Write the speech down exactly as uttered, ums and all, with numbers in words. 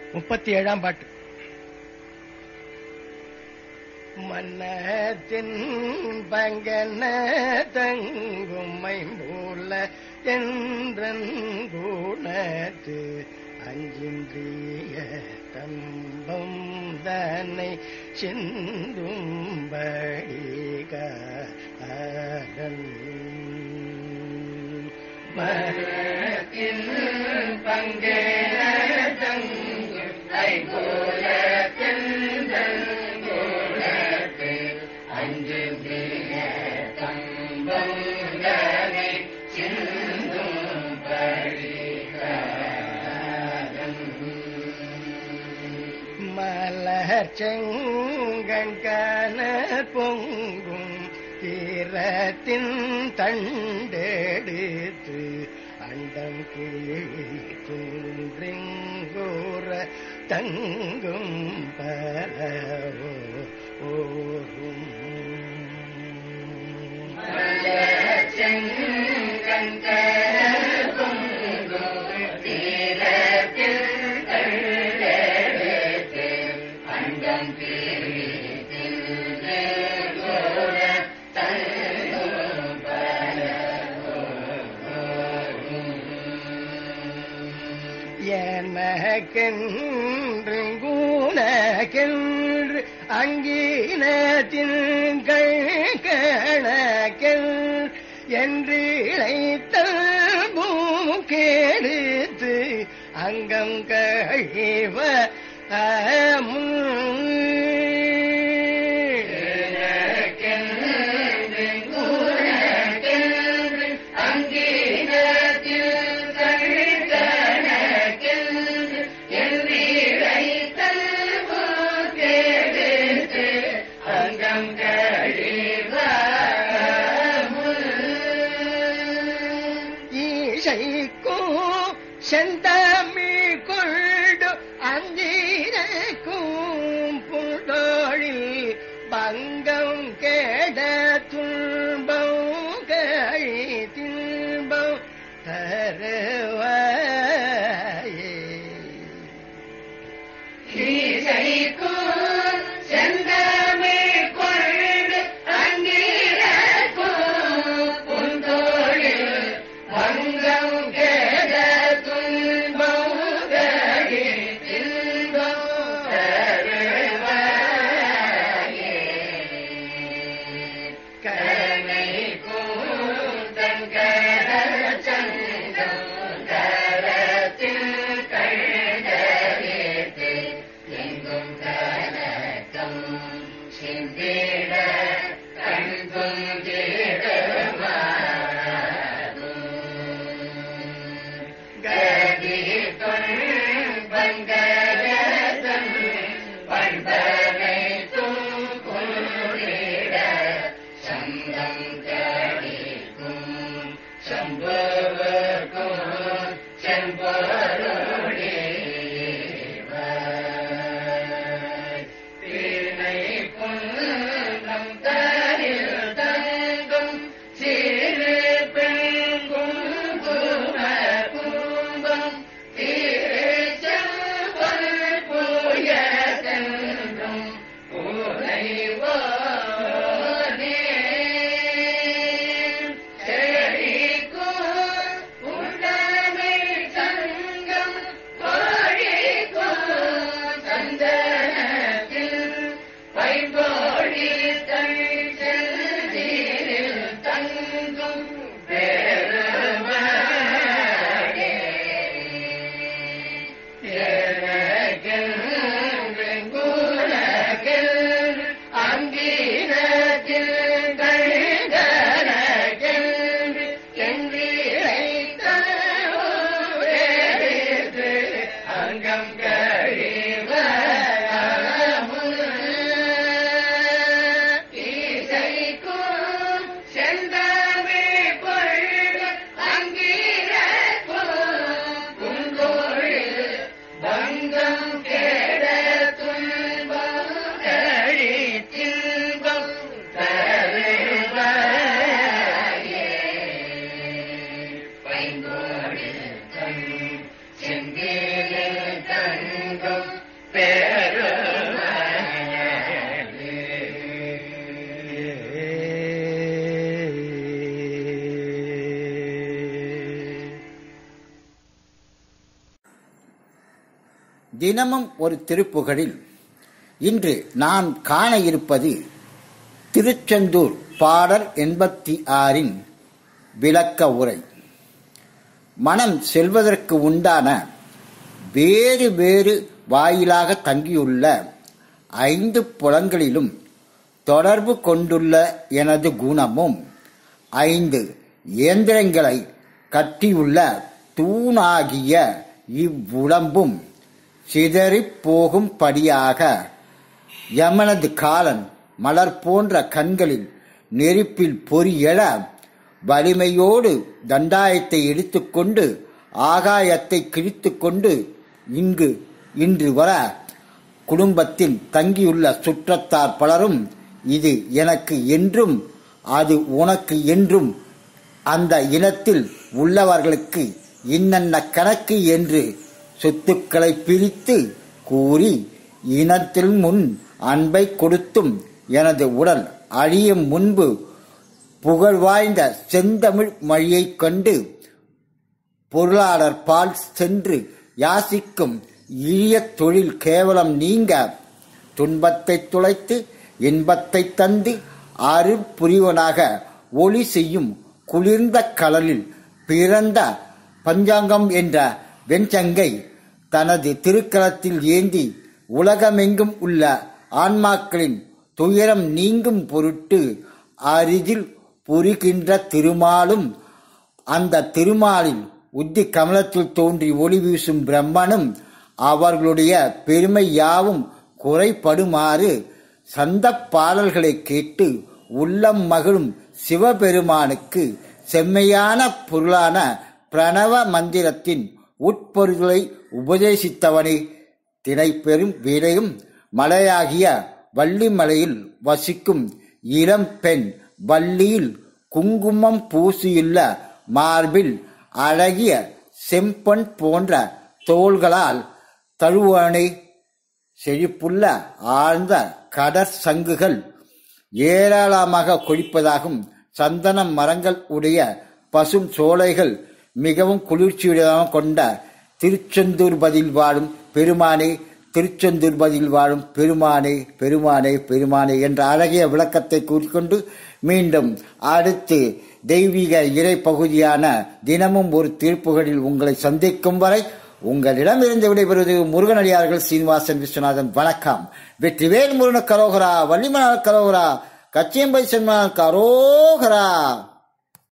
முப்பத்தி ஏழாம் பாட்டு. மன்னத்தின் பங்கன தங்குமை மூல என்றன் குணத்து அஞ்சின்றிய தம்பம் தன்னை சிந்தும்படிகாரன் மன்னத்தின் பங்கன தங்குமை மூல என்றன் குணத்து அஞ்சின்றிய தம்பம் தன்னை சிந்தும்படிகாரன் மலர் செங்கண் பொங்கும் தீரத்தின் தண்டெடுத்து அண்டம் கீழ்குன்றோர தங்கும் பரவோ ஓரும் மலர் செங்கண் பொங்கும் தீரத்தின் எனக்கென்று குணக்கென்று அங்கீனத்தின் கணக்கெல் என்று இழைத்தல் பூக்கெடுத்து அங்கம் கழிவ செந்தமிழ் கொண்டு அஞ்சினக்கும் புண்டோழில் பங்கம் கேட துன்பம் கழி தின்பம் தருவாயே செந்தமிழ் கொண்டு அஞ்சினக்கும் புண்டோழில் பங்கம் கேட செங்கேலே தினமும் ஒரு திருப்புகழில் இன்று நான் காண இருப்பது திருச்செந்தூர் பாடல் எண்பத்தி ஆறின் விளக்க உரை. மனம் செல்வதற்கு உண்டான வேறு வேறு வாயிலாக தங்கியுள்ள ஐந்து புலன்களிலும் தொடர்பு கொண்டுள்ள எனது குணமும் ஐந்து இயந்திரங்களை கட்டியுள்ள தூணாகிய இவ்வுடம்பும் சிதறிப் போகும்படியாக யமனது காலன் மலர் போன்ற கண்களில் நெருப்பில் பொறியெழ வலிமையோடு தண்டாயத்தை எடுத்துக்கொண்டு ஆகாயத்தை கிழித்துக்கொண்டு இங்கு இன்று வர குடும்பத்தில் தங்கியுள்ள சுற்றத்தார் பலரும் இது எனக்கு என்றும் அது உனக்கு என்றும் அந்த இனத்தில் உள்ளவர்களுக்கு இன்னென்ன கணக்கு என்று சொத்துக்களை பிரித்து கூறி இனத்தில் முன் அன்பை கொடுத்தும் எனது உடல் அழியும் முன்பு புகழ் வாய்ந்த செந்தமிழ் மொழியை கண்டு பொருளாளர் பால் சென்று யாசிக்கும் இழிய தொழில் கேவலம் நீங்க துன்பத்தை துளைத்து இன்பத்தை தந்து அருள் புரிவனாக ஒளி செய்யும் குளிர்ந்த கடலில் பிறந்த பஞ்சாங்கம் என்ற வெண்சங்கை தனது திருக்கரத்தில் ஏந்தி உலகமெங்கும் உள்ள ஆன்மாக்களின் துயரம் நீங்கும் பொருட்டு அரிதில் புரிகின்ற திருமாலும் அந்த திருமாலின் உத்தி கமலத்தில் தோன்றி ஒளி வீசும் பிரம்மனும் அவர்களுடைய பெருமை யாவும் குறைபடுமாறு சந்த பாடல்களை கேட்டு உள்ளம் மகிழும் சிவபெருமானுக்கு செம்மையான பொருளான பிரணவ மந்திரத்தின் உட்பொருள்களை உபதேசித்தவனே. தினை பெரும் வீரையும் மலையாகிய வள்ளிமலையில் வசிக்கும் இளம் பெண் வள்ளியில் குங்குமம் பூசியுள்ள மார்பில் அழகிய செம்பொன் போன்ற தோள்களால் தழுவானே. செழிப்புள்ள ஆழ்ந்த கடற் சங்குகள் ஏராளமாக கொழிப்பதாகும் சந்தன மரங்கள் உடைய பசும் சோலைகள் மிகவும் குளிர்ச்சியுடையதாக கொண்ட திருச்செந்தூர் பதில் வாழும் பெருமானே, திருச்செந்தூர் பதில் வாழும் பெருமானே, பெருமானே, பெருமானே என்ற அழகிய விளக்கத்தை கூறிக்கொண்டு மீண்டும் அடுத்து தெய்வீக இறை பகுதியான தினமும் ஒரு திருப்புகழில் உங்களை சந்திக்கும் வரை உங்களிடமிருந்து விடைபெறுவது முருகனடியார்கள் சீனிவாசன் விஸ்வநாதன். வணக்கம். வெற்றிவேல் முருகனுக்கு அரோகரா, வள்ளிமலர் கரோகரா, கச்சியம்பை சென்மனுக்கு அரோகரா.